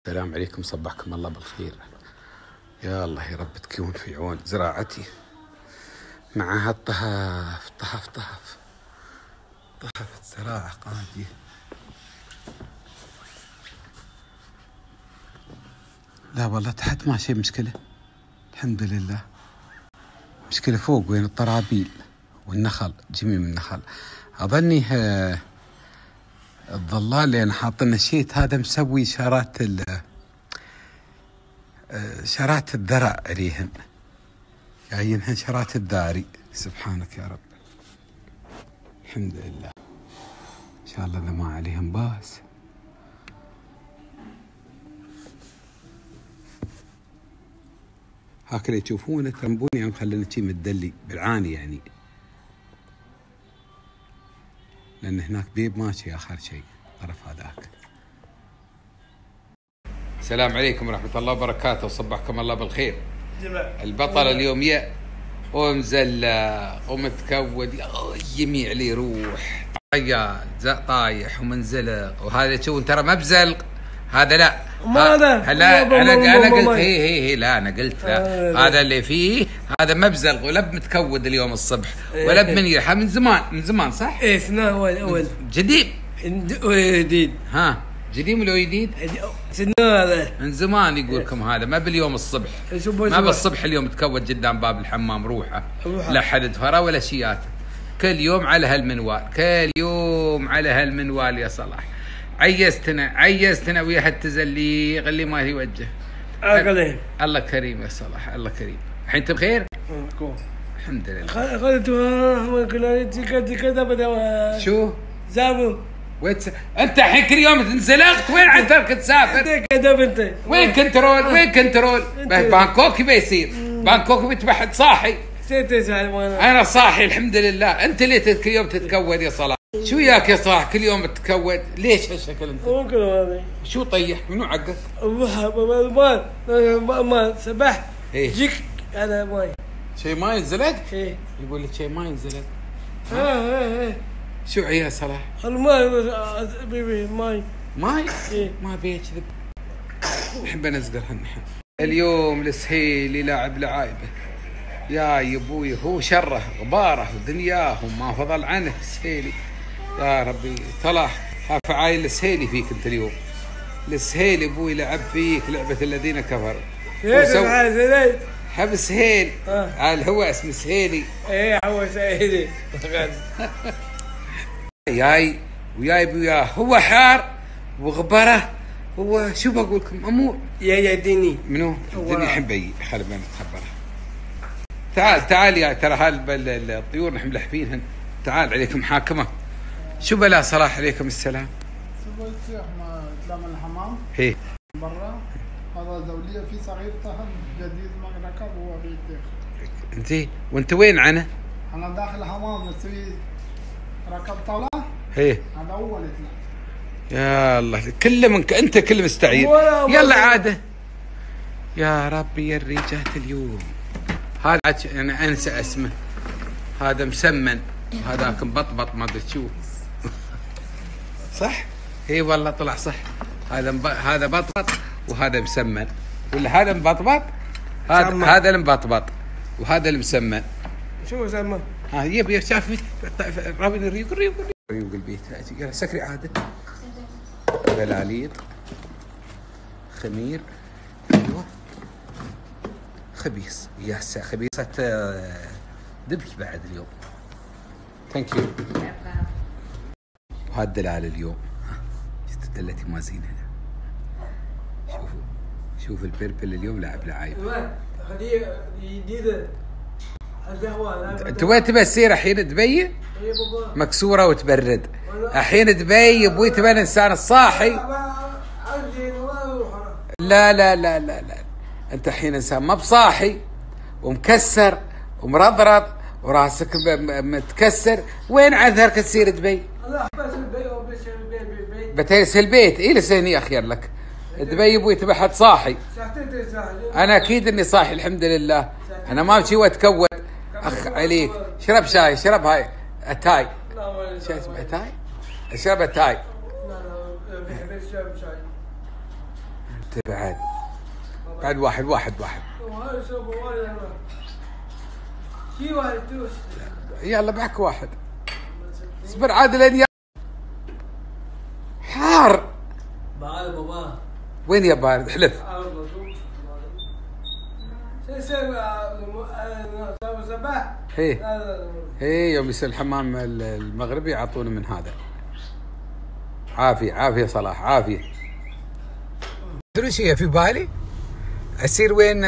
السلام عليكم، صبحكم الله بالخير. يا الله يا رب تكون في عون زراعتي مع هالطهف طهف الزراعة قاعدة. لا والله تحت ما شيء مشكلة الحمد لله. مشكلة فوق وين الطرابيل والنخل، جميع من النخل. أظني الظلال اللي أنا حاطين الشيت هذا مسوي شارات الذرع عليهن، جايينهن شارات الذاري. سبحانك يا رب، الحمد لله. إن شاء الله ما عليهم باس. هكذا يشوفونه ترمبوني يعني مخلينا شي متدلي بالعاني يعني، لأن هناك بيب ماشي آخر شيء طرف هذاك. السلام عليكم ورحمة الله وبركاته، وصبحكم الله بالخير. البطل اليوم يا ومزلق ومتكود يمي عليه روح ريال طايح ومنزلق، وهذا شو ترى ما بزلق هذا، لا لا انا قلت هي لا انا قلت لا هذا اللي فيه هذا ما بزلق ولا بمتكود اليوم الصبح ولا بمنيح من زمان صح؟ ايه سنة اول جديد جديد. ها جديد ولا جديد؟ سنة من زمان يقولكم هذا ما باليوم الصبح، ما بالصبح اليوم تكود قدام باب الحمام روحه لا حد فرا ولا شيات. كل يوم على هالمنوال، كل يوم على هالمنوال يا صلاح. عيزتنا ويا هالتزليق اللي ما يوجه. الله كريم يا صلاح، الله كريم. الحين انت بخير؟ الحمد لله. شو؟ زابو انت الحين كل يوم تنزلقت، وين عذرك تسافر؟ انت وين كنترول؟ بانكوك بيصير بانكوك بتبحث صاحي. انا صاحي الحمد لله. انت ليه كل يوم تتكود يا صلاح؟ شو وياك يا صلاح كل يوم تتكود؟ ليش هالشكل انت؟ ممكن هذا شو طيح؟ منو عقك؟ ما سبح جيك هذا ماي. شيء ما ينزلق؟ ايه يقول لك شيء ما ينزلق. ايه شو عيا صلاح؟ الماي بيبي ماي إيه؟ ما بيكذب. نحب نزقرهن اليوم. السهيلي لاعب لعايبه يا ابوي، هو شره غباره ودنياه وما فضل عنه السهيلي. يا ربي طلع فعايل السهيلي فيك انت اليوم. السهيلي ابوي لعب فيك لعبه الذين كفروا. حب سهيل هو اسمه سهيلي. ايه هو سهيلي وياي بوياه هو حار وغبره. هو شو بقول لكم امور يا ديني منو الدنيا يحب خلي ما نتخبرها. تعال يا ترى الطيور نحن ملحفينهن. تعال عليكم حاكمه. شو بلا صلاح؟ عليكم السلام. سويت احنا طلعنا الحمام هي برا، هذا زوليه في صغير طهن جديد ما ركب هو بيت داخل. وانت وين انا داخل الحمام نسوي ركب طاوله. هي هذا اول يطلع. يا الله كله منك انت، كل مستعير. يلا عاده يا ربي يا الرجال اليوم. هذا انا انسى اسمه، هذا مسمن هذاك مبطبط ما ادري شو صح؟ اي والله طلع صح. هذا بطبط وهذا مسمن، ولا هذا مبطبط هذا المبطبط وهذا المسمن. شو مسمن؟ يبي شاف رابط الريوق البيت. يلا سكري عاده. بلاليط خمير ايوه خبيص يا خبيصة دبس بعد اليوم. ثانك يو. وهذا الدلال اليوم دلتي ما زين هنا. شوف البربل اليوم لاعب لعايب. خليه جديده القهوه. انت وين تبى تصير الحين؟ دبي مكسوره وتبرد. الحين دبي ابوي تبى الانسان الصاحي. لا لا لا لا لا، انت الحين انسان ما بصاحي ومكسر ومرضرض وراسك متكسر. وين عذرك تصير دبي؟ لا بس بتيس البيت. ايه لساني اخير لك. دبي ابوي تبى حد صاحي. انا اكيد اني صاحي الحمد لله. انا ما امشي واتكود. اخ عليك شرب شاي، شرب هاي اتاي. شو اسمه اتاي؟ اشرب اتاي. لا شرب شاي. بعد واحد يلا معك واحد. اصبر عادل لين حار. بارد بابا. وين يا بارد؟ احلف. هي يوم يصير الحمام المغربي يعطونه من هذا. عافية صلاح عافية. تدري شيء في بالي؟ أصير وين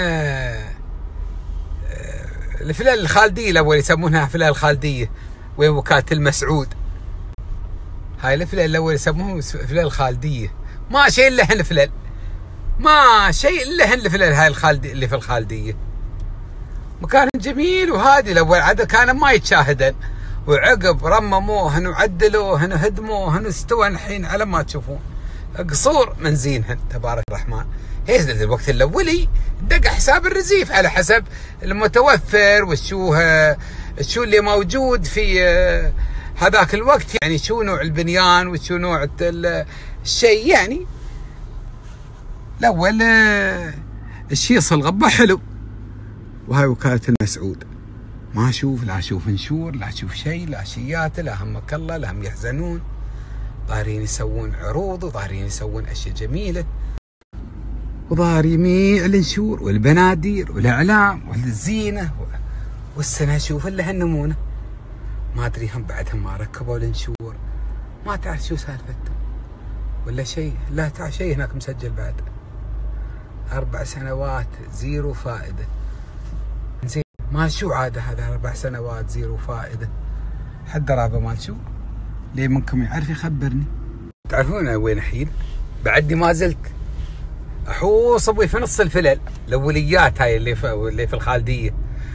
الفلال الخالدية الأول يسمونها فلال الخالدية، وين وكالة المسعود. هاي الفلال الأول يسموهم فلال الخالدية. ما شيء إلا هن فلال، ما شيء إلا هن الفلال هاي الخالدية اللي في الخالدية. مكان جميل وهادي. الأول عاد كان ما يتشاهدن، وعقب رمموهن وعدلوهن وهدموهن واستوى الحين على ما تشوفون قصور منزينهن تبارك الرحمن. هي الوقت الأولي دق حساب الرزيف على حسب المتوفر والشو اللي موجود في هذاك الوقت، يعني شو نوع البنيان وشو نوع الشيء. يعني الأول الشيء صلغبه حلو. وهاي وكالة المسعود، ما أشوف لا أشوف نشور لا أشوف شيء لا شيات لا همك الله لا هم يحزنون. ضارين يسوون عروض وضارين يسوون أشياء جميلة، وضار يميع النشور والبنادير والإعلام والزينة. والسنة أشوف إلا هالنمونة. ما أدري هم بعدهم ما ركبوا النشور، ما تعرف شو سالفتهم ولا شيء. لا تعرف شيء هناك مسجل بعد 4 سنوات زيرو فائدة. زين مال شو عادة هذا 4 سنوات زيرو فائدة؟ حد رابع مال شو؟ ليه منكم يعرف يخبرني. تعرفون أنا وين الحين؟ بعدني ما زلت أحوص أبوي في نص الفلل الأوليات هاي اللي في الخالدية.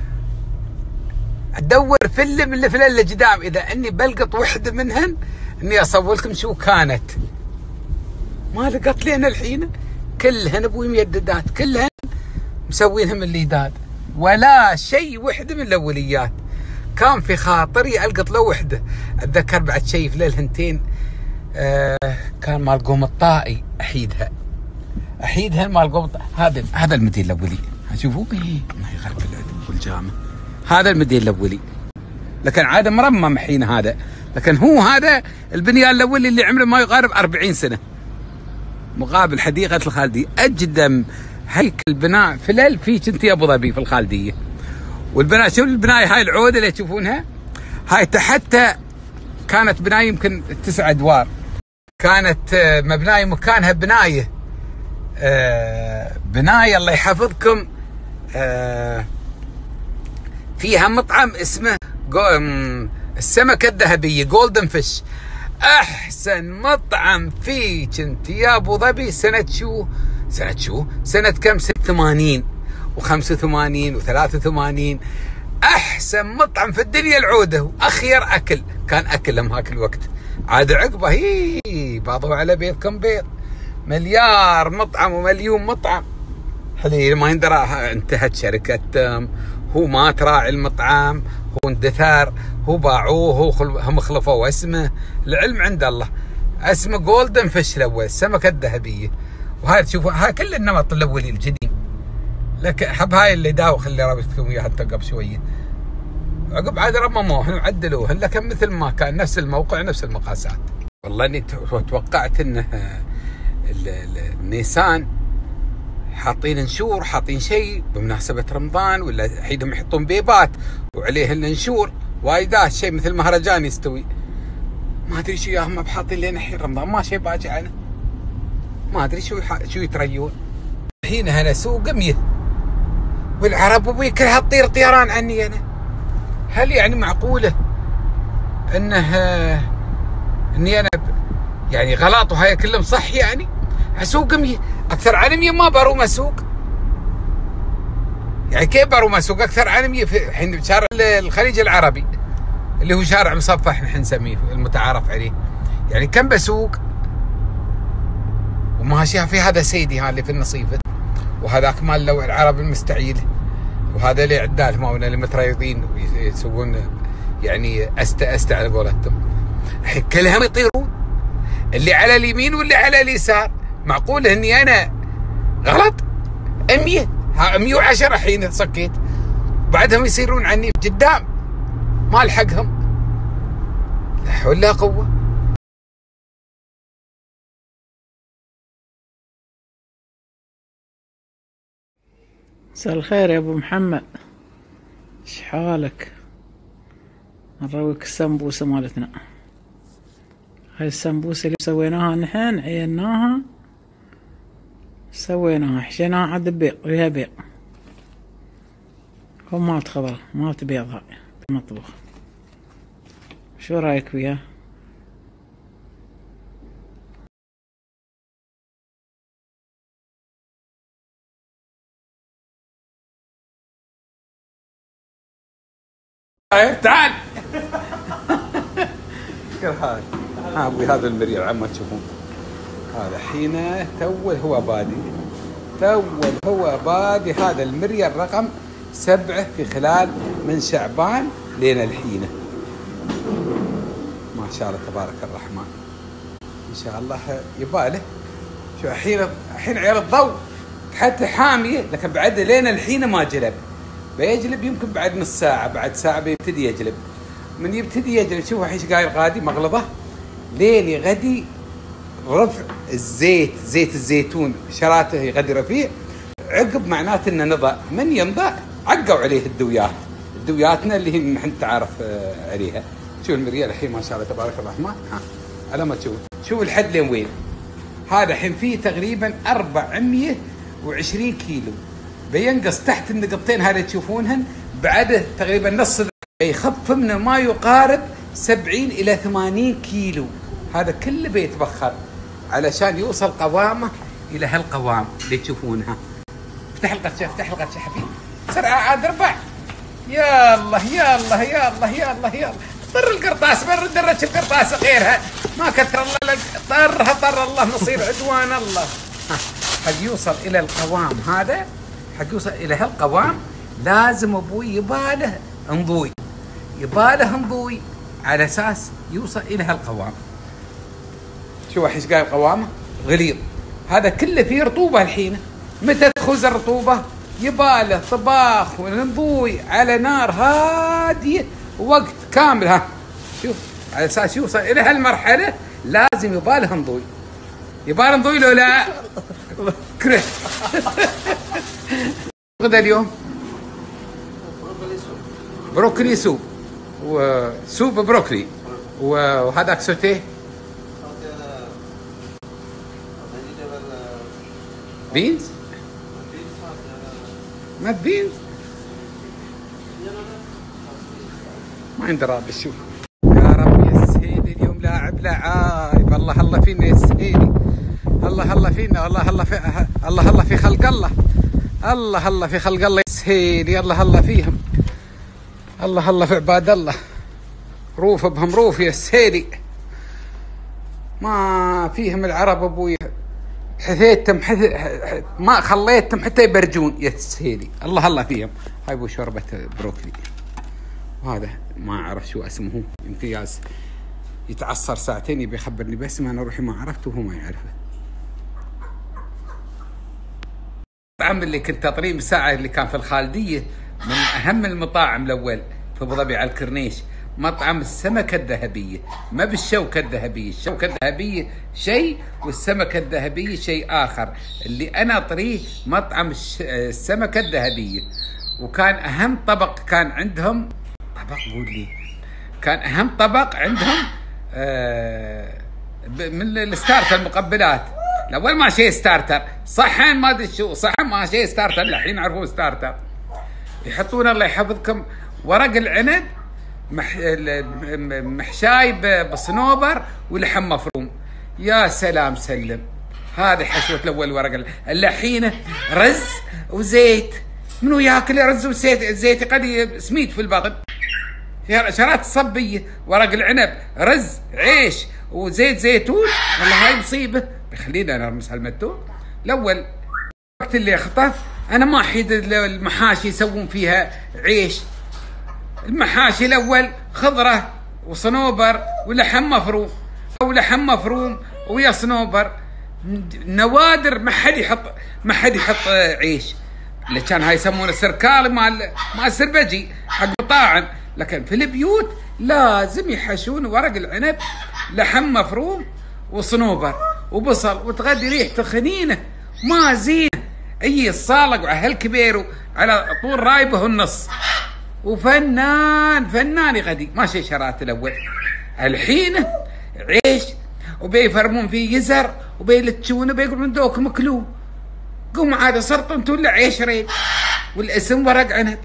أدور فيلم اللي الفلل اللي قدام، إذا أني بلقط وحدة منهن إني أصور لكم شو كانت. ما لقط لين الحين. كلهن أبوي ميددات، كلهن مسوينهم اللي داد، ولا شيء وحدة من الأوليات كان في خاطري ألقط له وحدة. أتذكر بعد شيء في ليل هنتين كان مال قوم الطائي أحيدها مال قوم الطائي. هذا المدير الأولي. شوفوا الله يخرب العدل والجامع. هذا المدير الأولي، لكن عادة مرمم حين هذا. لكن هو هذا البنيان الأولي اللي عمره ما يقارب 40 سنة، مقابل حديقة الخالدية. أقدم هيكل بناء فلل في كنتي أبو ظبي في الخالدية. والبناء شوف البناية هاي العودة اللي تشوفونها هاي تحتها كانت بناية يمكن 9 أدوار. كانت مبناية مكانها بناية الله يحفظكم فيها مطعم اسمه السمكة الذهبية جولدن فيش. أحسن مطعم في كنتي أبو ظبي سنة كم؟ 86 و85 و83. أحسن مطعم في الدنيا العودة، وأخير أكل كان أكلهم هاك الوقت. عاد عقبه باضوا على بيض كم بيض، مليار مطعم ومليون مطعم. حليل ما يندرى انتهت شركتهم، هو ما تراعي المطعم، هو اندثر، هو باعوه، هم خلفوا اسمه. العلم عند الله. اسمه جولدن فيش الأول، السمكة الذهبية. وهاي تشوفوا هاي كل النمط الأولي الجديد. لك حب هاي اللي داوخ اللي رابطتكم اياها انت قبل شويه. عقب عاد رمموهن وعدلوهن لكن مثل ما كان، نفس الموقع نفس المقاسات. والله اني توقعت انه النيسان حاطين نشور، حاطين شيء بمناسبه رمضان، ولا حينهم يحطون بيبات وعليه النشور وايدات، شيء مثل مهرجان يستوي. ما ادري شو ياهم بحاطين لين الحين رمضان ما شيء باجي عنه. ما ادري شو يتريون. الحين هنا سوق 100 والعرب ابوي كلها تطير طيران عني انا. هل يعني معقوله اني انا يعني غلط وهاي كلهم صح؟ يعني اسوق 100 اكثر عن 100 ما بروم اسوق. يعني كيف بروم اسوق اكثر عن 100 في الحين شارع الخليج العربي اللي هو شارع مصفح نحن نسميه المتعارف عليه. يعني كم بسوق وماشيها في هذا سيدي ها اللي في النصيفة، وهذاك مال لو العرب المستعيل، وهذا اللي عدال ماونا اللي متريضين ويسوون يعني أستع على قولتهم. الحين كلهم يطيرون، اللي على اليمين واللي على اليسار. معقول اني انا غلط 100 110 حين صكيت، بعدهم يصيرون عني قدام ما الحقهم. لا حول ولا قوة. مساء الخير يا ابو محمد، ايش حالك؟ نرويك السمبوسة مالتنا. هاي السمبوسة اللي سويناها نحن، عيناها سويناها حشيناها عاد بيض وياها بيض، هم مالت خضرا مالت بيض هاي المطبخ. شو رايك فيها؟ تعال هذا ابوي، هذا المريال عم تشوفون، هذا حين تول هو بادي، هذا المريال رقم 7 في خلال من شعبان لين الحين. ما شاء الله تبارك الرحمن، ان شاء الله يباله. شو الحين عيال الضوء حتى حاميه، لكن بعد لين الحين ما جلب، بيجلب يمكن بعد نص ساعة، بعد ساعة بيبتدي يجلب. من يبتدي يجلب شوفوا ايش قايل غادي مغلظة ليلي غدي رفع الزيت، زيت الزيتون شراته غدي رفيع، عقب معناته انه نضى، من ينضى عقوا عليه الدوياتنا اللي هي نحن تعرف عليها. شوف المريال الحين ما شاء الله تبارك الرحمن، على ما تشوف شوف الحد لين وين. هذا الحين فيه تقريبا 420 كيلو، بينقص تحت النقطتين هذه تشوفونهن بعد تقريبا نص، يخف منه ما يقارب 70 إلى 80 كيلو. هذا كله بيتبخر علشان يوصل قوامه إلى هالقوام اللي تشوفونها. افتح القرشة حبيبي بسرعة عاد اربع. يا الله طر القرطاس، برد درج القرطاس غيرها ما كثر الله، طر الله نصير عدوان الله. حق يوصل إلى القوام هذا، حق يوصل إلى هالقوام لازم أبوي يباله انضوي على أساس يوصل إلى هالقوام. شو ايش قايل قوامه غليظ، هذا كله فيه رطوبة الحين. متى تخوز الرطوبة يباله طباخ ونضوي على نار هادية وقت كامل. شوف على أساس يوصل إلى هالمرحلة لازم يباله انضوي. يباله انضوي لو لا كره. غدا اليوم بروكلي سوب، وسوب بروكلي، وهذاك سوتيه بينز، ما بينز ما عندي راب. شوف يا رب يا السهيلي اليوم لاعب لعايب. الله فينا يا السهيلي، الله فينا، الله في خلق الله، الله في خلق الله يا السهيلي، الله فيهم، الله في عباد الله، روف بهم روف يا السهيلي، ما فيهم العرب ابوي، حثيتهم ما خليتهم حتى يبرجون يا السهيلي، الله فيهم. هاي ابو شوربة بروكلي، وهذا ما اعرف شو اسمه، يمكن يتعصر ساعتين يبي يخبرني باسمه، انا روحي ما عرفته وهو ما يعرفه. المطعم اللي كنت اطريه ساعة اللي كان في الخالدية، من اهم المطاعم الاول في ابو ظبي على الكورنيش، مطعم السمكة الذهبية، ما بالشوكة الذهبية، الشوكة الذهبية شيء والسمكة الذهبية شيء آخر. اللي أنا أطريه مطعم السمكة الذهبية، وكان أهم طبق كان عندهم، طبق قول لي، كان أهم طبق عندهم من الستارتر المقبلات. الأول ما شيء ستارتر، صحن ما أدري شو، صحن ما شيء ستارتر، الحين عرفوا ستارتر. يحطون الله يحفظكم ورق العنب محشاي بصنوبر ولحم مفروم، يا سلام سلم. هذه حشوة الأول ورق الحين رز وزيت، منو ياكل رز وزيت؟ زيت قد سميت في البطن. شرات الصبية ورق العنب رز عيش وزيت زيتون، والله هاي مصيبة. بخلينا نرمس هالمتون. الأول وقت اللي اخطف أنا ما أحيد المحاشي يسوون فيها عيش، المحاشي الأول خضرة وصنوبر ولحم مفروم، أو لحم مفروم ويا صنوبر. نوادر ما حد يحط عيش، اللي كان هاي يسمونه سركال مال سربجي حق مطاعم، لكن في البيوت لازم يحشون ورق العنب لحم مفروم وصنوبر وبصل، وتغدي ريحته خنينه ما زينه، اي الصالق وعلى هالكبير على طول رايبه النص، وفنان يغدي ماشي شرات الاول. الحين عيش وبيفرمون فيه يزر وبيلتشونه بيقولون دوك مكلو، قوم عاد صرت انتوا ولا عيش ريب والاسم ورق عنب.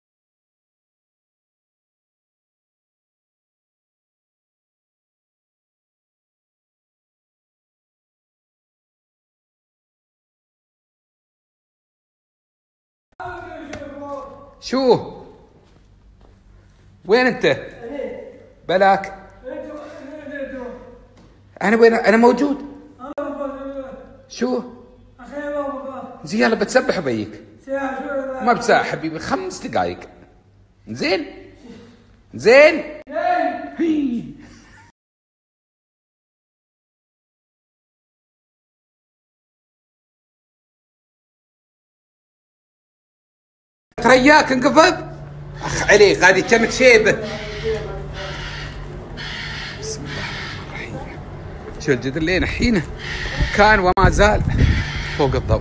شو وين انت؟ بلاك انا وين؟ انا موجود. شو زين يلا بتسبح بيك ما بساعة حبيبي 5 دقايق. زين ترياك انقفض اخ علي غادي كم شيبه. بسم الله الرحمن الرحيم. شو الجدر لين الحين كان وما زال فوق الضوء،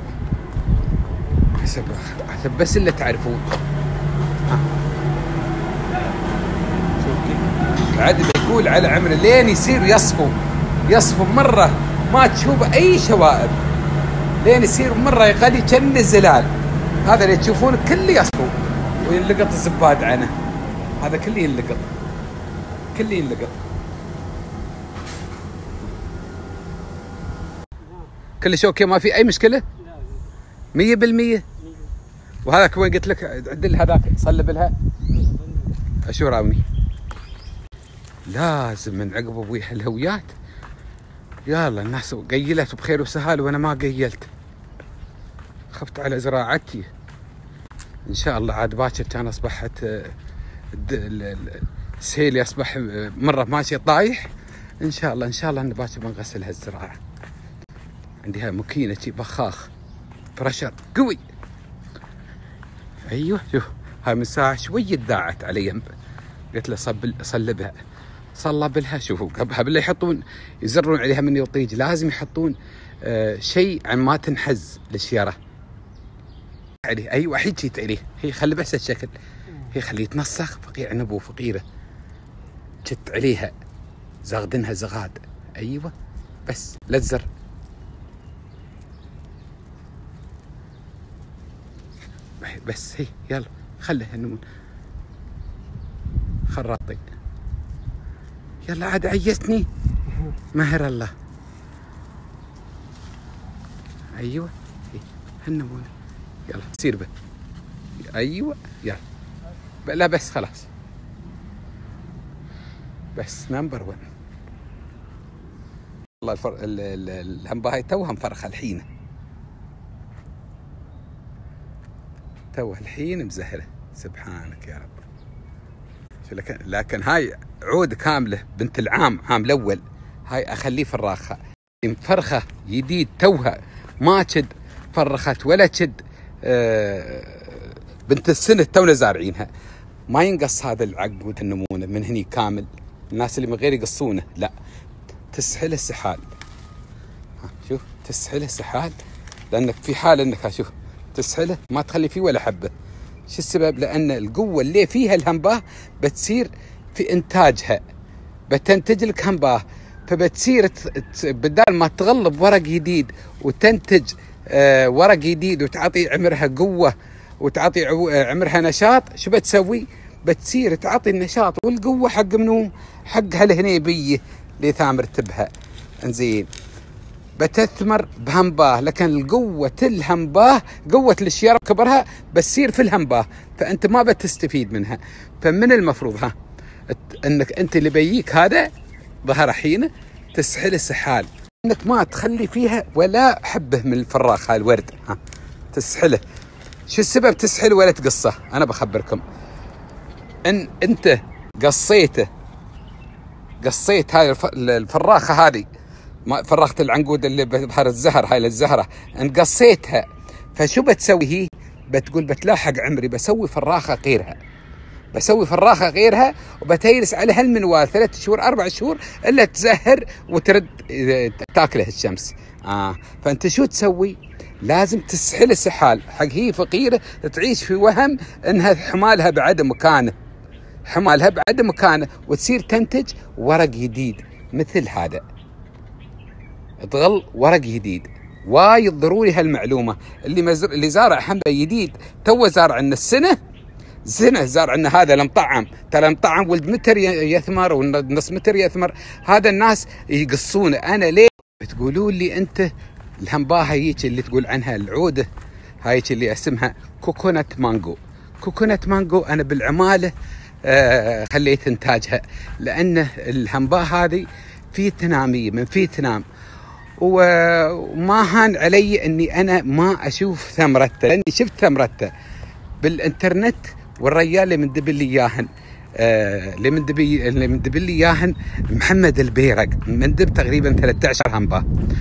حسب بس اللي تعرفون. بعد بيقول على عمر لين يصير يصفو مرة ما تشوف أي شوائب، لين يصير مرة يقضي كن الزلال، هذا اللي تشوفون كله يصفو وينلقط الزباد عنه، هذا كله ينلقط كل شيء اوكي ما في اي مشكله 100%. وهذاك وين قلت لك عدل هذاك صلب لها اشو راوني لازم من عقب ابوي هالهويات. يلا الناس قيلت بخير وسهال وانا ما قيلت، خفت على زراعتي. ان شاء الله عاد باكر كان اصبحت السيل يصبح مره ماشي طايح، ان شاء الله ان باكر بنغسل هالزراعه. عندي هاي ماكينه بخاخ برشر قوي. ايوه شوف هاي من ساعه شويه داعت علي يم، قلت له صلبها صلب لها. شوفوا قبل يحطون يزرون عليها من يطيج لازم يحطون شيء عن ما تنحز الشيره عليه. ايوه حجيت عليه هي خلي بس الشكل، هي خليه يتنسخ فقيع نبو فقيره جت عليها زغدنها زغاد. ايوه بس لا تزر بس هي يلا خليها النمون خراطي. يلا عاد عيستني مهر الله. ايوه هالنمون يلا سير به. ايوه يلا لا بس خلاص بس نمبر 1. والله الهمبة هاي توها مفرخة الحين، توها الحين مزهرة سبحانك يا رب. لكن هاي عود كاملة بنت العام عام الأول، هاي أخليه فراخة فرخة جديد توها ما تشد فرخت ولا تشد بنت السنة تونا زارعينها. ما ينقص هذا العقود النمونة من هني كامل. الناس اللي من غير يقصونه لا تسحل السحال. شوف تسحل السحال لأنك في حال أنك شوف تسحله ما تخلي فيه ولا حبة. شو السبب؟ لأن القوة اللي فيها الهمباه بتصير في إنتاجها، بتنتج لك همباه، فبتصير بدال ما تغلب ورق جديد وتنتج ورق جديد وتعطي عمرها قوة وتعطي عمرها نشاط، شو بتسوي؟ بتصير تعطي النشاط والقوة حق منو؟ حق هالهنيبية اللي ثامرتبها. انزين بتثمر بهمباه، لكن القوة الهمباه قوة الشيارة كبرها بتصير في الهمباه، فأنت ما بتستفيد منها. فمن المفروض أنك أنت اللي بيجيك هذا ظهر حين تسحل السحال، أنك ما تخلي فيها ولا حبة من الفراخ هاي الورد تسحله. شو السبب تسحل ولا تقصه؟ أنا بخبركم إن أنت قصيت هاي الفراخة هذه ما فرغت العنقود اللي بظهر الزهر، هاي الزهرة انقصيتها، فشو بتسوي هي؟ بتقول بتلاحق عمري، بسوي فراخة غيرها، بسوي فراخة غيرها وبتيلس عليها المنوال 3 شهور 4 شهور إلا تزهر وترد تاكله الشمس. فأنت شو تسوي؟ لازم تسحل سحال حق هي فقيرة تعيش في وهم إنها حمالها بعد مكانه، حمالها بعد مكانه، وتصير تنتج ورق جديد مثل هذا، تغل ورق جديد. وايد ضروري هالمعلومة. اللي زارع حنبة جديد تو زارع عنا السنة زارع عنا هذا المطعم، ترى المطعم ولد متر يثمر ونص متر يثمر، هذا الناس يقصونه. أنا ليه بتقولوا لي أنت الهمباها هيك اللي تقول عنها العودة هايك اللي اسمها كوكونات مانجو؟ كوكونات مانجو أنا بالعمالة خليت إنتاجها، لأن الهمباه هذه فيتنامية من فيتنام، وما هان علي اني انا ما اشوف ثمرته، لاني شفت ثمرته بالانترنت، والرجال اللي من دبل لي اياهن اللي من دبل لي اياهن محمد البيرق، من دب تقريبا 13 همبه،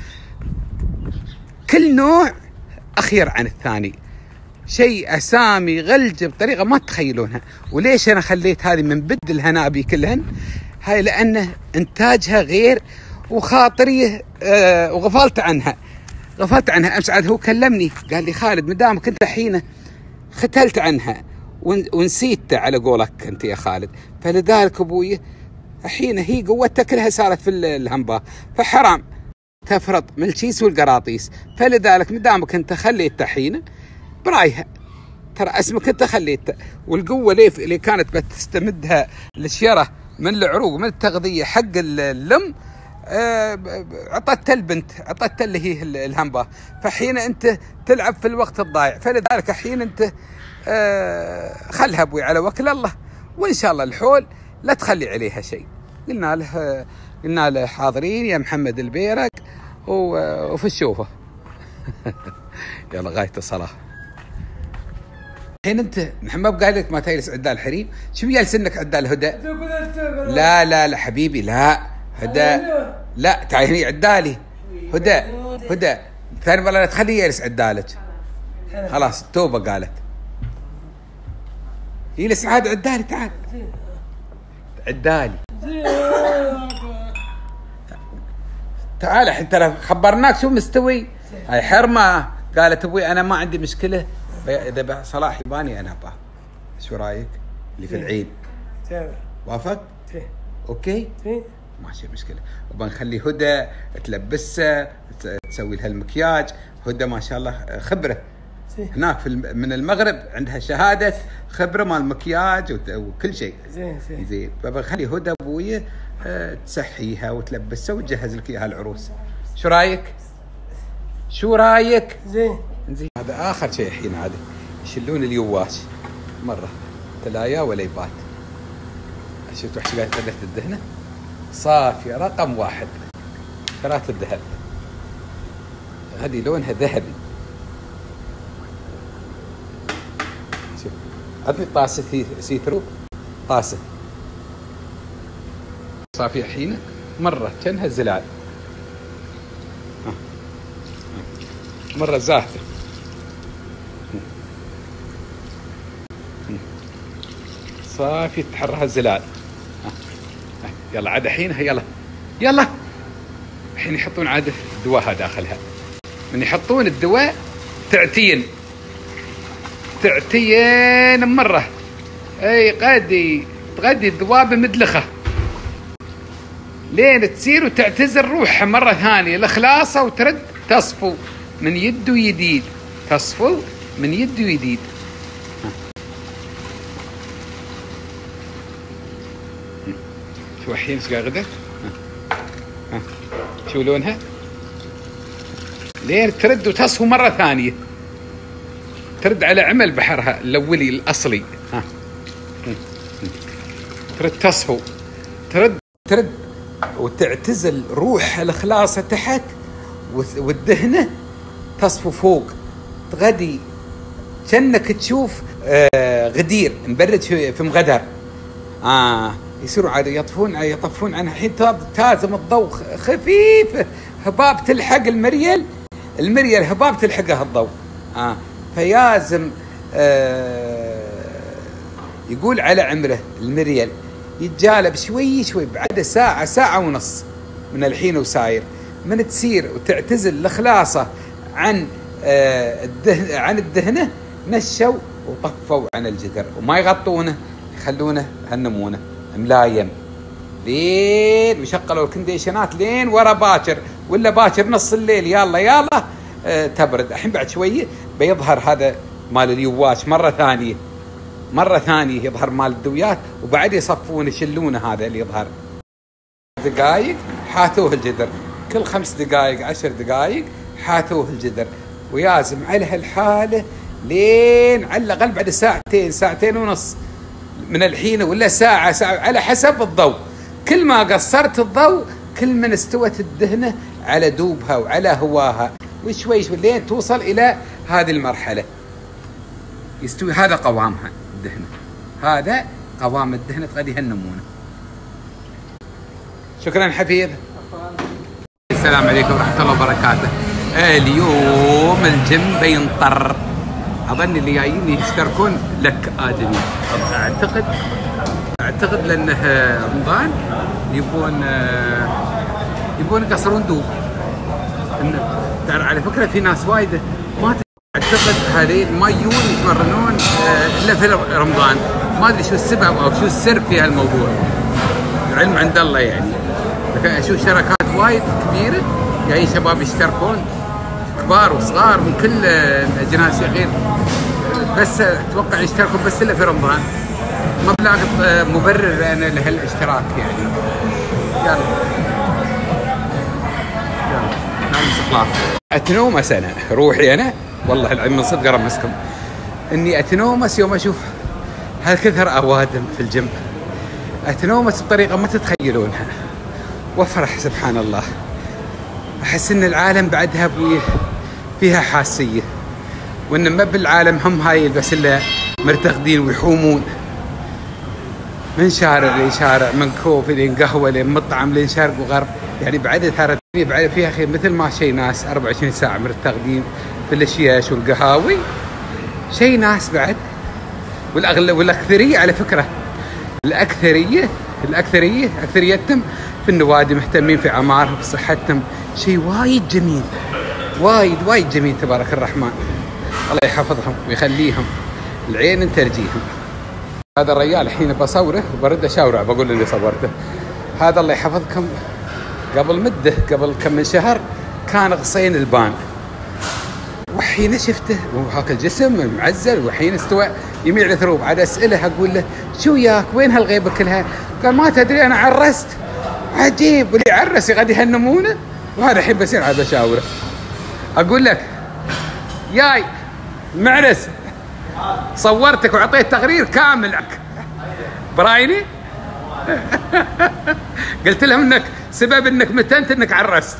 كل نوع اخير عن الثاني، شيء اسامي غلجه بطريقه ما تتخيلونها. وليش انا خليت هذه من بد الهنابي كلهن هاي؟ لانه انتاجها غير، وخاطري وغفلت عنها. امس عاد هو كلمني قال لي خالد مدامك انت حين ختلت عنها ونسيت على قولك انت يا خالد، فلذلك ابوي حين هي قوتها كلها صارت في الهمباه، فحرام تفرط من الكيس والقراطيس، فلذلك مدامك انت خليتها حين برايها، ترى اسمك انت خليتها، والقوه اللي كانت بتستمدها الشيره من العروق من التغذيه حق اللم عطتها البنت، عطتها اللي هي الهمباه، فحين انت تلعب في الوقت الضايع، فلذلك حين انت خلها ابوي على وكل الله، وان شاء الله الحول لا تخلي عليها شيء. قلنا له حاضرين يا محمد البيرق وفي الشوفه. يلا غاية الصلاة. الحين انت محمد قال لك ما تجلس عدال حريم، شو جالس انك عدال هدى؟ لا لا لا حبيبي، لا هدى لا، تعال هني عدالي. هدى ثاني مرة لا تخليه يجلس عدالك، خلاص التوبة قالت. يجلس عاد عدالي، تعال عدالي تعال. الحين ترى خبرناك شو مستوي. هاي حرمة قالت ابوي انا ما عندي مشكلة اذا صلاح يباني انا اباه، شو رايك اللي في العيد؟ وافق؟ اوكي ماشي مشكله. وبنخلي هدى تلبسه تسوي لها المكياج. هدى ما شاء الله خبره هناك من المغرب، عندها شهاده خبره مال المكياج وكل شيء زين. فبنخلي هدى ابوي تسحيها وتلبسها وتجهز لك اياها العروس. شو رايك؟ زين. هذا اخر شيء الحين، هذا يشلون اليواش مره تلايا ولا يبات. شفت وحش قاعد تلت الدهنه صافيه رقم 1 كرات الذهب، هذه لونها ذهبي. شوف هذه طاسه سيترو، طاسه صافيه الحين مره كانها زلال، مرة زاهدة. صافي تحرها الزلال. يلا عاد الحين يلا الحين يحطون عاد دواها داخلها. من يحطون الدواء تعتين مرة، اي تغدي الذوابة مدلخة لين تصير وتعتزل روحها مرة ثانية الخلاصة، وترد تصفو من يد ويديد، تصفو من يد ويديد. شو الحين ايش قاعد غدر؟ شو لونها؟ لين ترد وتصفو مرة ثانية، ترد على عمل بحرها الأولي الأصلي. ترد تصفو، ترد وتعتزل روحها الخلاصة تحت، والدهنة تصفو فوق، تغدي كأنك تشوف غدير مبرد في مغدر. يصيروا عاد يطفون عنها. الحين تازم الضوء خفيف هباب تلحق المريل هباب تلحقه الضوء. فيازم يقول على عمره المريل يتجالب شوي شوي، بعد ساعة ونص من الحين وساير، من تصير وتعتزل الخلاصة عن الدهنة، نشوا وطفوا عن الجدر وما يغطونه، يخلونه هنمونه ملايم لين وشغلوا الكنديشنات لين ورا باكر، ولا باكر نص الليل يلا تبرد. الحين بعد شوية بيظهر هذا مال اليواش مرة ثانية يظهر مال الدويات، وبعد يصفون يشلونه هذا اللي يظهر. دقائق حاثوه الجدر، كل 5 دقائق 10 دقائق حاثوه الجدر، ويازم على هالحالة لين على الأقل بعد ساعتين ونص من الحين، ولا ساعة على حسب الضوء. كل ما قصرت الضوء كل من استوت الدهنة على دوبها وعلى هواها، وشوي لين توصل إلى هذه المرحلة يستوي. هذا قوامها الدهنة، هذا قوام الدهنة قد يهنمونه. شكرا حفيظ. السلام عليكم ورحمة الله وبركاته. اليوم الجيم بينطر، أظن اللي جايين يشتركون لك آدمي، أعتقد لأنه رمضان يبون يقصرون دوب. على فكرة في ناس وايد ما أعتقد هذين ما يجون يتمرنون إلا في رمضان، ما أدري شو السبب أو شو السر في هالموضوع، العلم عند الله يعني. أشوف شركات وايد كبيرة جايين شباب يشتركون، كبار وصغار من كل الأجناس غير، بس أتوقع يشتركون بس إلا في رمضان. ما بلاقي مبرر أنا لهالاشتراك يعني. يلا نامس خلاص. أتنومس أنا روحي أنا والله العلم من صدق رمسكم إني أتنومس يوم أشوف هالكثر أوادم في الجيم، أتنومس بطريقة ما تتخيلونها، وافرح سبحان الله. أحس إن العالم بعدها فيها حاسية، وإن ما بالعالم هم هاي بس إلا مرتقدين ويحومون من شارع لشارع، من كوفي لين قهوة لين مطعم لين شرق وغرب، يعني بعد ترى بعد فيها خير مثل ما شي ناس 24 ساعة مرتقدين في الأشياش والقهاوي، شي ناس بعد والأكثرية على فكرة، أكثريتهم في النوادي مهتمين في أعمارهم في صحتهم، شيء وايد جميل وايد جميل تبارك الرحمن. الله يحفظهم ويخليهم، العين ترجيهم. هذا الرجال الحين بصوره وبرد أشاوره، بقول اللي صورته هذا الله يحفظكم قبل كم من شهر كان غصين البان، وحين شفته وهاك الجسم معزل، وحين استوى يميع الثروب. عاد أسأله أقول له شو ياك وين هالغيبة كلها؟ قال ما تدري أنا عرست. عجيب، واللي عرس يغادي يهنمونه، وهذا الحين بصير عاد أشاوره. أقول لك ياي معرس صورتك وعطيت تقرير كامل برايني. قلت لهم انك سبب انك متنت انك عرست.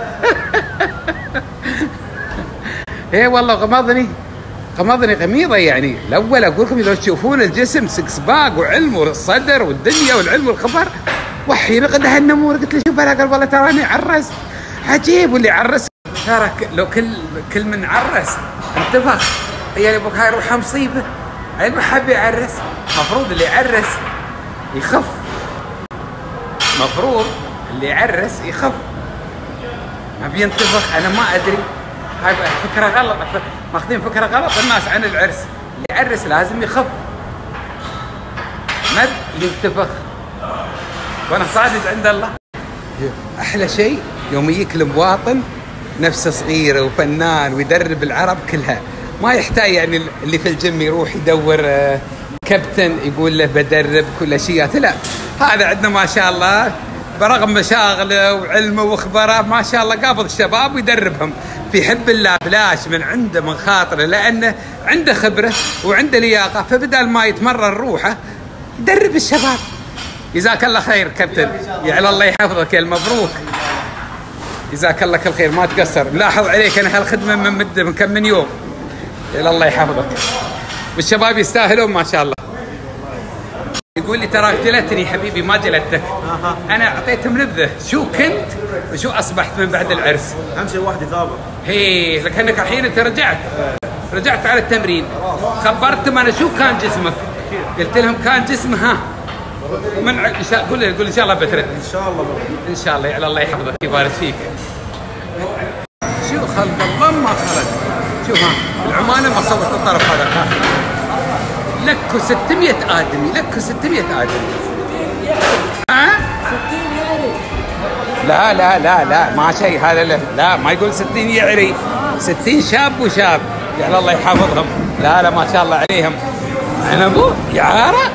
ايه والله غمضني غميضه يعني. الاول اقول لكم اذا تشوفون الجسم سكس باك وعلم والصدر والدنيا والعلم والخبر، وحين قد هنمون. قلت له شوف انا قال والله تراني عرست. عجيب، واللي عرس ترى لو كل من عرس انتفخ يعني ابوك هاي روحها مصيبه. علم حب يعرس، مفروض اللي يعرس يخف، مفروض اللي يعرس يخف ما بينتفخ. انا ما ادري، هاي فكره غلط، ماخذين فكره غلط الناس عن العرس. اللي يعرس لازم يخف ما ينتفخ، وانا صادق عند الله. احلى شيء يوم يجيك المواطن نفسه صغير وفنان ويدرب العرب كلها، ما يحتاج يعني اللي في الجيم يروح يدور كابتن يقول له بدرب كل شيء. لا، هذا عندنا ما شاء الله برغم مشاغله وعلمه وخبره ما شاء الله قابض الشباب ويدربهم في حب الله بلاش من عنده من خاطره، لأنه عنده خبرة وعنده لياقة، فبدل ما يتمرن روحه يدرب الشباب. جزاك الله خير كابتن، يعلى الله يحفظك، يا المبروك، جزاك الله كل خير، ما تقصر. ملاحظ عليك أنا هالخدمة من كم من يوم. يا الله يحفظك، والشباب يستاهلون ما شاء الله. يقول لي تراك جلتني حبيبي ما جلتك. انا اعطيت منبذه شو كنت وشو اصبحت من بعد العرس. اهم شيء واحد يثابر. هي لكنك الحين انت رجعت على التمرين. خبرتهم انا شو كان جسمك، قلت لهم كان جسمه من قول ان شاء الله بترد. ان شاء الله ان شاء الله. على الله يحفظك يبارك فيك. شو خلق الله ما خلق. شوف ها العمانه ما صوت الطرف هذا لك 600 ادمي، لك 600 ادمي. ها 60 يعري. لا لا لا لا ما شيء هذا. لا ما يقول 60 يعري، 60 شاب وشاب يعني الله يحفظهم. لا لا ما شاء الله عليهم. انا ابو يعاره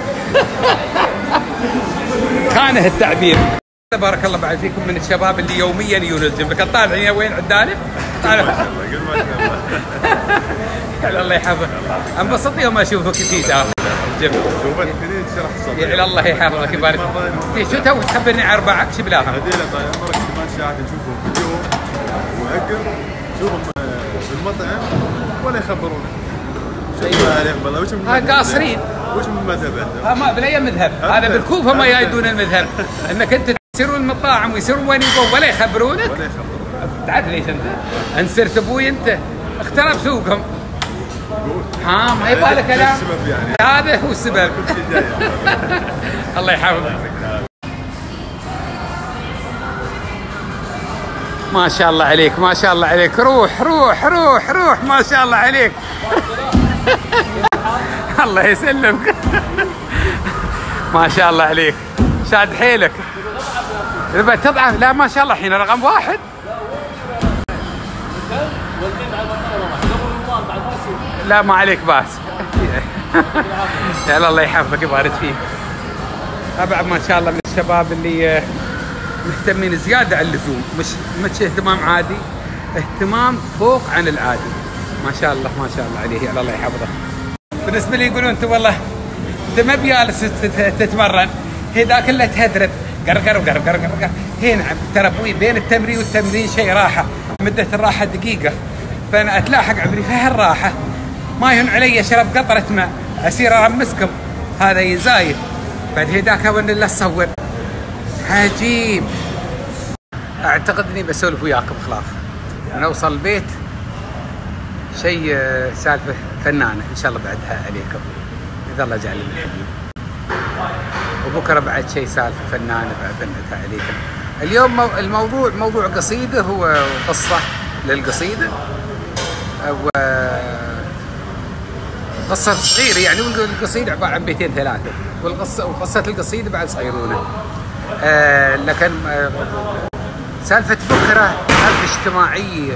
خانه التعبير. بارك الله بعد فيكم من الشباب اللي يوميا يجون الجيم. لك طالعين وين عدالك؟ طالع الله يحفظك. انبسط يوم اشوفك في داخل الجيم. شوفت كذي شرح الصدر. يا الله يحفظك يبارك فيك. شو تو تخبرني عن اربعك شو بلاهم؟ هذيلا طال عمرك كمان ساعات نشوفهم فيديو وعقل نشوفهم في المطعم ولا يخبرونا. شو عليهم والله وش من قاصرين. وش من مذهب عندهم؟ ما بلا مذهب. هذا بالكوفه ما يايدون المذهب. انك انت يصيرون المطاعم ويصيرون وين يبغون ولا يخبرونك. ولا يخبرونا. تعرف ليش انت؟ انسرت ابوي انت اخترب سوقهم. ها ما يبغى لك كلام. يعني. هذا هو السبب. الله يحفظك. ما شاء الله عليك ما شاء الله عليك. روح روح روح روح ما شاء الله عليك. الله يسلمك. ما شاء الله عليك شاد حيلك. اذا تضعف لا ما شاء الله الحين رقم واحد. لا ما عليك باس. يا الله يحفظك يبارك فيك. بعد ما شاء الله من الشباب اللي مهتمين زياده عن اللزوم، مش اهتمام عادي، اهتمام فوق عن العادي. ما شاء الله ما شاء الله عليه. يا الله يحفظه. بالنسبه لي يقولون انت والله انت ما بجالس تتمرن، هي ذا كله تهدرب قرقر وقرقر قرقر. هي نعم ترى ابوي بين التمرين والتمرين شيء راحه، مده الراحه دقيقه، فانا اتلاحق عمري في هالراحه. ما يهون علي اشرب قطره ماء اسير ارمسكم هذا يزايد. بعد هداك وين اللي اصور عجيب. اعتقد اني بسولف وياكم خلاص. نوصل البيت شيء سالفه فنانه ان شاء الله بعدها عليكم اذا الله جعل من الحبيب. وبكره بعد شيء سالفه فنانه بعدها عليكم. اليوم الموضوع موضوع قصيده، هو قصه للقصيده قصة صغيرة يعني. والقصيدة عبارة عن بيتين ثلاثة، وقصة القصيدة بعد صغيرونة. لكن سالفة بكرة سالفة اجتماعية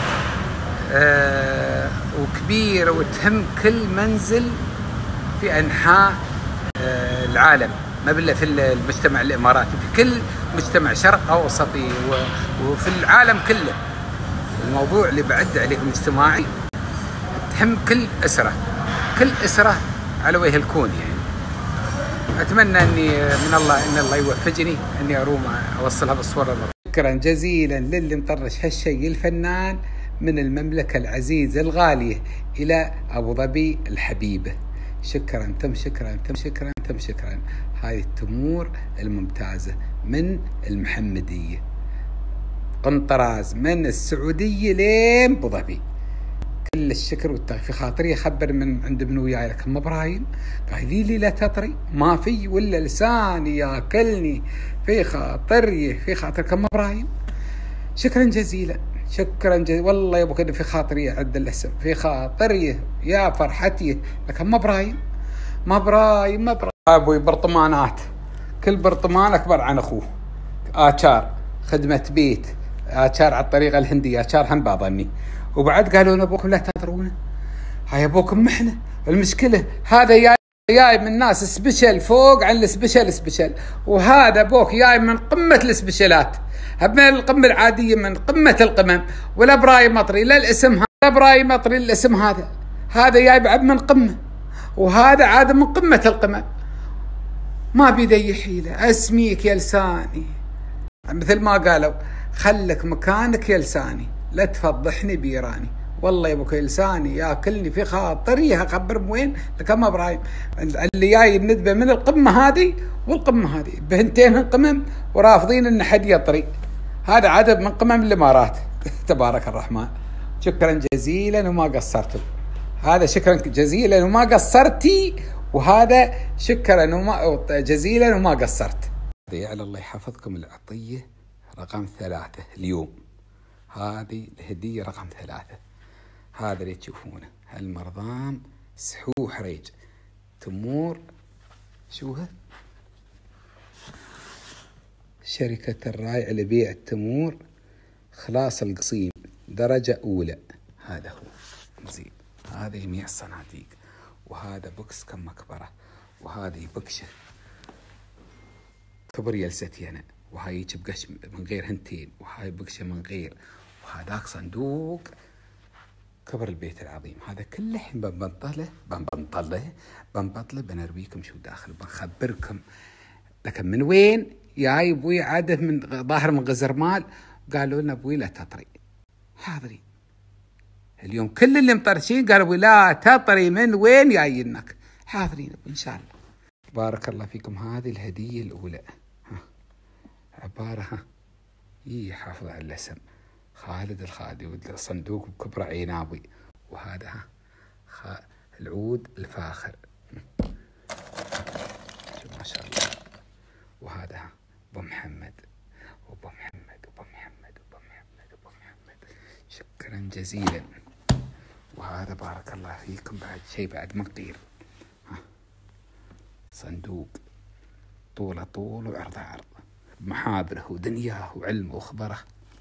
وكبيرة وتهم كل منزل في أنحاء العالم، ما بالله في المجتمع الإماراتي، في كل مجتمع شرق أوسطي وفي العالم كله. الموضوع اللي بعد عليكم اجتماعي تهم كل أسرة على وجه الكون يعني. أتمنى أني من الله إن الله يوفقني أني أروم أوصلها بالصورة. شكرا جزيلا للي مطرش هالشيء الفنان من المملكة العزيزة الغالية إلى أبو ظبي الحبيبة. شكرا تم شكرا تم شكرا تم شكرا. هاي التمور الممتازة من المحمدية، قنطراز من السعودية لين أبو ظبي. كل الشكر والتقدير. في خاطري اخبر من عند ابن وياي لك ام ابراهيم قايلين لي لا تطري، ما في ولا لساني ياكلني. في خاطرك ام ابراهيم. شكرا جزيلا شكرا جزيلا والله يا ابو كده. في خاطري عد الاسم، في خاطري يا فرحتي لك ام ابراهيم. ما ابراهيم ابوي برطمانات، كل برطمان اكبر عن اخوه. آشار خدمة بيت، آشار على الطريقة الهندية، آشار هم باظني. وبعد قالوا لنا ابوكم لا تنظرونه، هاي ابوكم محنه. المشكله هذا جاي من ناس سبيشل فوق عن السبيشل، وهذا ابوك جاي من قمه السبيشلات، من القمه العاديه، من قمه القمم. ولا ابراهيم مطري لا الاسم هذا، ابراهيم مطري الاسم هذا جاي بعد من قمه، وهذا عاد من قمه القمم. ما بيدي حيله. اسميك يا لساني، مثل ما قالوا خلك مكانك يا لساني، لا تفضحني بيراني. والله يا ابوك لساني ياكلني في خاطري اخبر بوين لكم ابراهيم اللي جاي الندبه من القمه هذه والقمه هذه بهنتين قمم ورافضين ان حد يطري. هذا عدد من قمم الامارات. تبارك الرحمن. شكرا جزيلا وما قصرتوا. هذا شكرا جزيلا وما قصرتي، وهذا شكرا جزيلا وما قصرت. على الله يحفظكم العطيه رقم 3 اليوم. هذه الهديه رقم 3. هذا اللي تشوفونه هالمرضام سحوح ريج تمور. شوها شركة الرايع لبيع التمور خلاص القصيم درجة أولى. هذا هو زين. هذا يميع الصناديق، وهذا بوكس كم مكبرة، وهذه بكشة كبر يلستي أنا، وهاي بقش من غير هنتين، وهاي بقشة من غير، وهذاك صندوق كبر البيت العظيم. هذا كله الحين بنبطله بنرويكم شو داخل، بنخبركم. لكن من وين جاي ابوي؟ عاده من ظاهر من غزرمال. قالوا لنا ابوي لا تطري. حاضرين اليوم كل اللي مطرشين قالوا ابوي لا تطري. من وين جايينك؟ حاضرين ابوي ان شاء الله. بارك الله فيكم. هذه الهديه الاولى عباره حافظ على الاسم خالد الخادي، والصندوق بكبره عيناوي، وهذا العود الفاخر ما شاء الله، وهذا ابو محمد وابو محمد وابو محمد وابو محمد وابو محمد. شكرا جزيلا. وهذا بارك الله فيكم بعد شيء بعد مقير، صندوق طوله طول وعرضه عرض، محابره ودنياه وعلمه وخبره،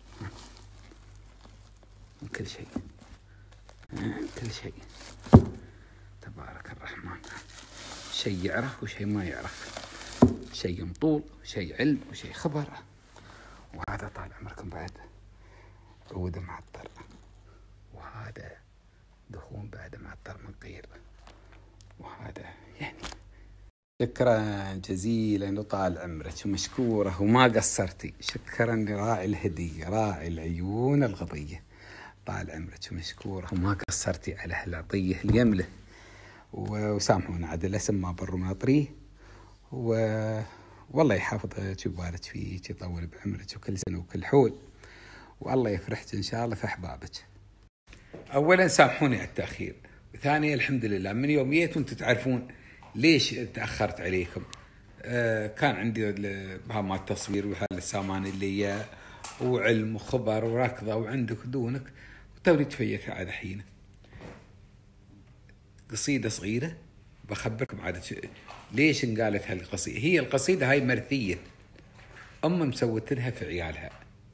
من كل شيء من كل شيء. تبارك الرحمن. شيء يعرف وشيء ما يعرف، شيء مطول وشيء علم وشيء خبر. وهذا طال عمركم بعد عود معطر، وهذا دخون بعد معطر من قير، وهذا يعني شكرا جزيلا وطال عمرك ومشكورة وما قصرتي. شكرا لراعي الهدية راعي العيون الغضية، طال عمرك ومشكورة وما قصرتي على هالعطية اليمله. وسامحونا عاد الاسم ما بر مناطريه، والله يحافظك ويبارك فيك يطول بعمرك وكل سنة وكل حول، والله يفرحك إن شاء الله في أحبابك. أولا سامحوني على التأخير، وثانيا الحمد لله من يوم جيت وانتم تعرفون ليش تأخرت عليكم. كان عندي مهام التصوير وهالسامان اللي وعلم وخبر وركضة وعندك دونك، وتوني تفيك عاد حين قصيدة صغيرة بخبركم عاد ليش انقالت هالقصيدة. هي القصيدة هاي مرثية مسوت لها في عيالها.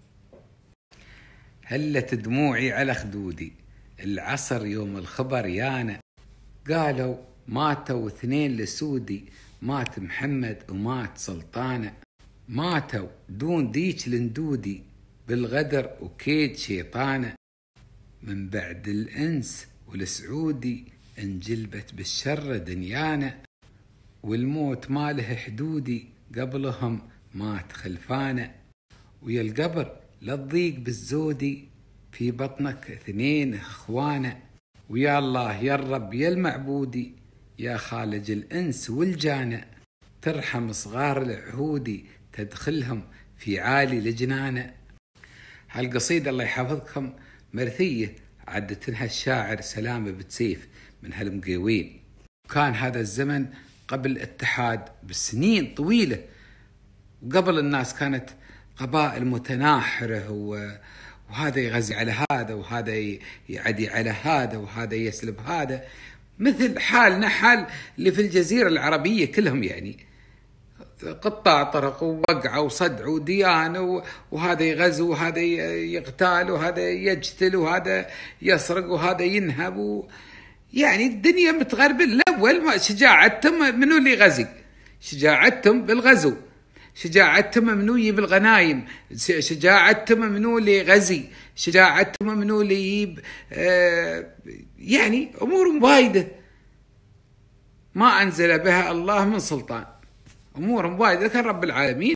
هلت دموعي على خدودي العصر يوم الخبر يانا، قالوا ماتوا 2 لسودي، مات محمد ومات سلطانة، ماتوا دون ديك لندودي بالغدر وكيد شيطانة، من بعد الأنس والسعودي انجلبت بالشر دنيانا، والموت ما له حدودي قبلهم مات خلفانا، ويا القبر لا تضيق بالزودي في بطنك 2 اخوانا، ويا الله يا الرب يا المعبودي يا خالج الانس والجانة، ترحم صغار العهودي تدخلهم في عالي لجنانه. هالقصيدة الله يحفظكم مرثية عدتنها الشاعر سلامة بتسيف من هالمقيوين. كان هذا الزمن قبل الاتحاد بسنين طويلة، وقبل الناس كانت قبائل متناحرة، وهذا يغزي على هذا وهذا يعدي على هذا وهذا يسلب هذا، مثل حالنا حال اللي في الجزيرة العربية كلهم، يعني قطاع طرق ووقعة وصدع وديانة، وهذا يغزو وهذا يقتال وهذا يجتل وهذا يسرق وهذا ينهب، يعني الدنيا متغربل. الأول شجاعتهم منو اللي غزي؟ شجاعتهم بالغزو، شجاعتهم منو يجيب الغنايم، شجاعتهم منو اللي غزي، شجاعتهم منو اللي يجيب يعني أمور وايدة ما أنزل بها الله من سلطان، أمور وايدة. كان رب العالمين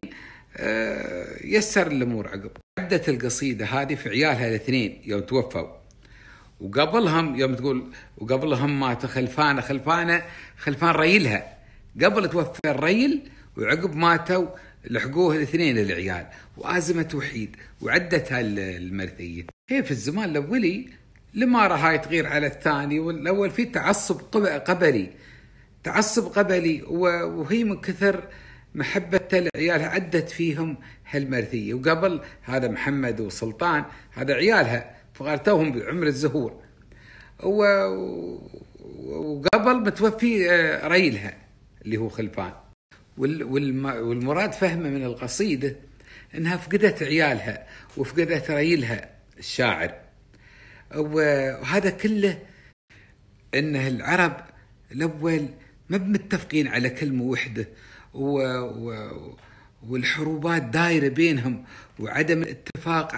يسر الأمور عقب. عدت القصيدة هذه في عيالها 2 يوم توفوا، وقبلهم يوم تقول وقبلهم مات خلفان ريلها، قبل توفى الريل وعقب ماتوا لحقوه الاثنين العيال وآزمة وحيد وعدتها المرثية. هي في الزمان الأولي الإمارة هاي تغير على الثاني، والأول في تعصب قبلي وهي من كثر محبة لعيالها عدت فيهم هالمرثية. وقبل هذا محمد وسلطان هذا عيالها فغارتوهم بعمر الزهور، وقبل متوفي ريلها اللي هو خلفان. والمراد فهمه من القصيدة انها فقدت عيالها وفقدت ريلها الشاعر. وهذا كله انه العرب الاول ما متفقين على كلمة وحدة، والحروبات دايرة بينهم وعدم الاتفاق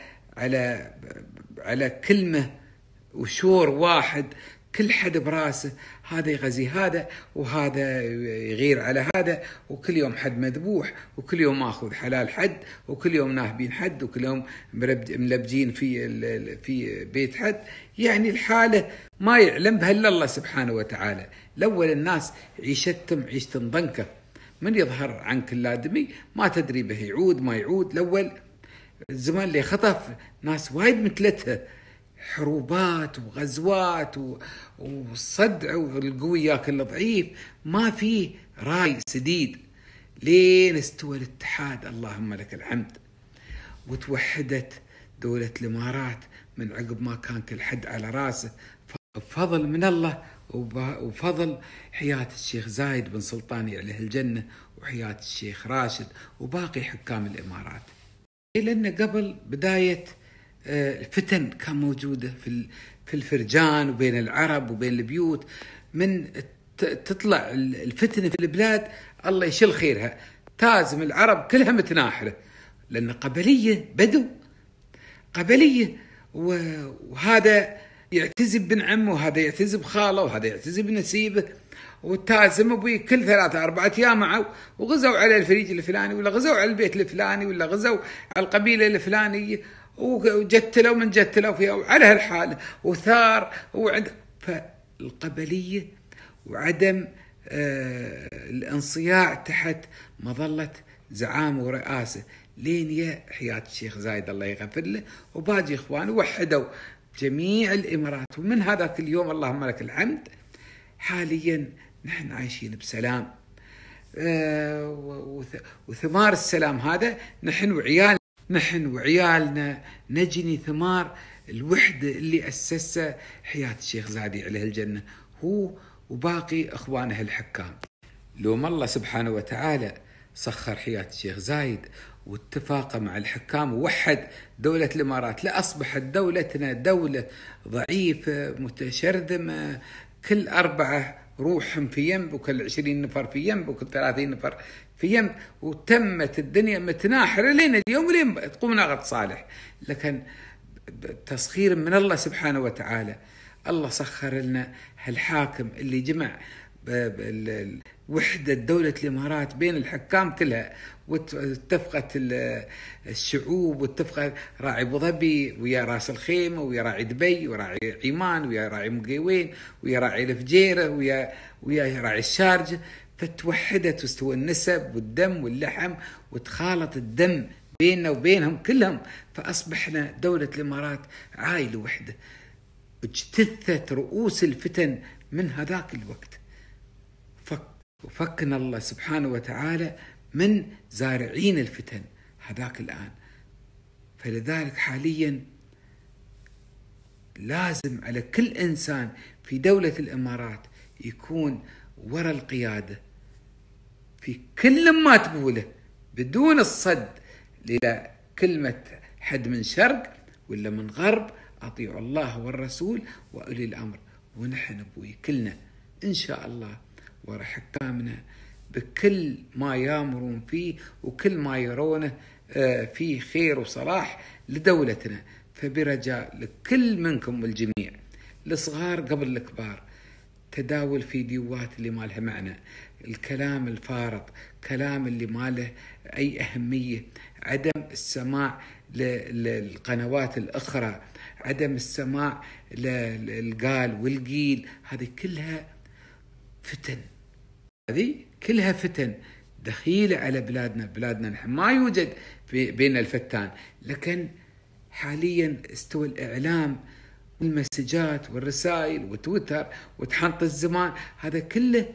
على كلمة وشور واحد، كل حد براسه، هذا يغزي هذا وهذا يغير على هذا، وكل يوم حد مذبوح وكل يوم ماخذ حلال حد وكل يوم ناهبين حد وكل يوم ملبجين في بيت حد. يعني الحالة ما يعلم بها إلا الله سبحانه وتعالى. الأول الناس عيشتهم عيشة ضنكة، من يظهر عنك اللادمي ما تدري به يعود ما يعود. الأول الزمان اللي خطف ناس وايد مثلتها، حروبات وغزوات والصدع والقوي ياكل الضعيف، ما فيه راي سديد، لين استوى الاتحاد اللهم لك الحمد، وتوحدت دولة الإمارات من عقب ما كان كل حد على راسه، بفضل من الله وفضل حياة الشيخ زايد بن سلطان عليه الجنة وحياة الشيخ راشد وباقي حكام الإمارات. لأن قبل بداية الفتن كان موجودة في الفرجان وبين العرب وبين البيوت، من تطلع الفتنة في البلاد الله يشل خيرها تازم العرب كلها متناحرة، لأن قبلية بدو قبلية، وهذا يعتزب بن عمه وهذا يعتزب خاله وهذا يعتزب نسيبه، وتازم ابوي كل 3-4 أيام معه وغزوا على الفريج الفلاني ولا غزوا على البيت الفلاني ولا غزوا على القبيلة الفلانية وجتلوا من جتلوا فيها وعلى هالحالة وثار فالقبلية وعدم الانصياع تحت مظلة زعامة ورئاسة، لين يا حياة الشيخ زايد الله يغفر له وباقي إخوانه وحدوا جميع الإمارات. ومن هذاك اليوم اللهم لك الحمد حاليا نحن عايشين بسلام، وثمار السلام هذا نحن وعيالنا نجني ثمار الوحدة اللي أسسها حياة الشيخ زايد عليه الجنة هو وباقي أخوانه الحكام. لوم الله سبحانه وتعالى سخر حياة الشيخ زايد واتفاق مع الحكام ووحد دولة الإمارات، لأصبحت دولتنا دولة ضعيفة متشرذمة، كل 4 روحهم في ينب وكل 20 نفر في ينب وكل 30 نفر في ينب، وتمت الدنيا متناحرة لين اليوم لين تقوم ناقة صالح. لكن تسخير من الله سبحانه وتعالى، الله سخر لنا هالحاكم اللي جمع وحدة دولة الإمارات بين الحكام كلها، واتفقت الشعوب واتفقت راعي أبو ظبي ويا راس الخيمة ويا راعي دبي وراعي عمان ويا راعي مقيوين ويا راعي الفجيرة ويا راعي الشارجة، فتوحدت واستوى النسب والدم واللحم وتخالط الدم بيننا وبينهم كلهم، فأصبحنا دولة الإمارات عائلة وحدة. اجتثت رؤوس الفتن من هذاك الوقت، وفكنا الله سبحانه وتعالى من زارعين الفتن هذاك الآن. فلذلك حاليا لازم على كل إنسان في دولة الإمارات يكون وراء القيادة في كل ما تقوله بدون الصد إلى كلمة حد من شرق ولا من غرب، أطيعوا الله والرسول وأولي الأمر. ونحن أبوي كلنا إن شاء الله وراء حكامنا بكل ما يامرون فيه وكل ما يرونه فيه خير وصلاح لدولتنا. فبرجاء لكل منكم والجميع، الصغار قبل الكبار، تداول فيديوهات اللي ما لها معنى، الكلام الفارغ، كلام اللي ما له أي أهمية، عدم السماع للقنوات الأخرى، عدم السماع للقال والقيل، هذه كلها فتن، هذه كلها فتن دخيلة على بلادنا نحن ما يوجد بين الفتان، لكن حاليا استوى الإعلام والمسجات والرسائل وتويتر وتحنط الزمان، هذا كله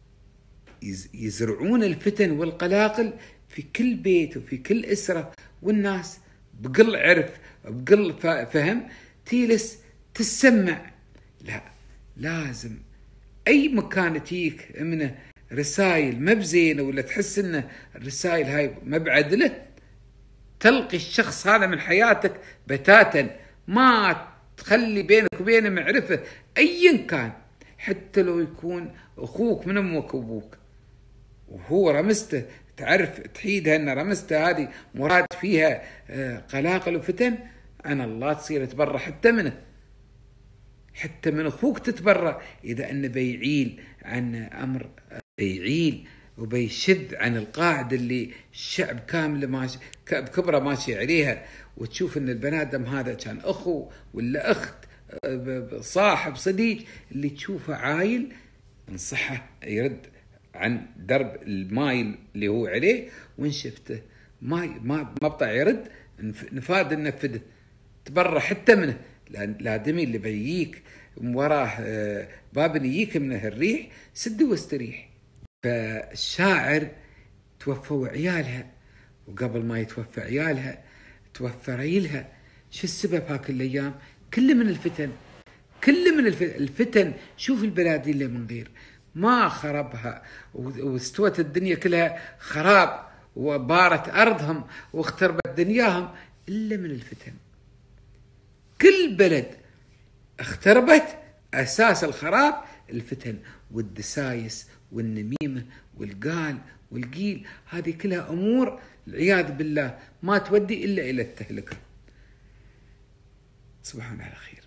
يزرعون الفتن والقلاقل في كل بيت وفي كل أسرة، والناس بقل عرف بقل فهم تيلس تسمع. لا، لازم أي مكان تيك منه رسائل ما بزينة ولا تحس إن الرسائل هاي ما بعدله، تلقي الشخص هذا من حياتك بتاتا، ما تخلي بينك وبينه معرفة أيا كان، حتى لو يكون أخوك من أمك وأبوك وهو رمسته، تعرف تحيدها أن رمسته هذه مراد فيها قلاقل وفتن، عن الله تصير تبرى حتى منه، حتى من أخوك تتبرى إذا أنه بيعيل عن أمر، بيعيل وبيشذ عن القاعدة اللي الشعب كامل ماشي بكبره ماشي عليها، وتشوف أن البنادم هذا كان أخو ولا أخت صاحب صديق، اللي تشوفه عايل انصحه يرد عن درب المايل اللي هو عليه، وإن شفته ما بطع يرد نفاد ننفذه تبرى حتى منه، لأن الآدمي اللي بيجيك وراه باب يجيك منه الريح سد واستريح. فالشاعر توفوا عيالها، وقبل ما يتوفى عيالها توفى ريلها، شو السبب هاك الأيام؟ كله من الفتن، كله من الفتن. شوف البلاد اللي من غير ما خربها واستوت الدنيا كلها خراب وبارت أرضهم واختربت دنياهم إلا من الفتن. كل بلد اختربت أساس الخراب الفتن والدسايس والنميمة والقال والقيل، هذه كلها أمور العياذ بالله ما تودي إلا إلى التهلكة. تصبحون على خير.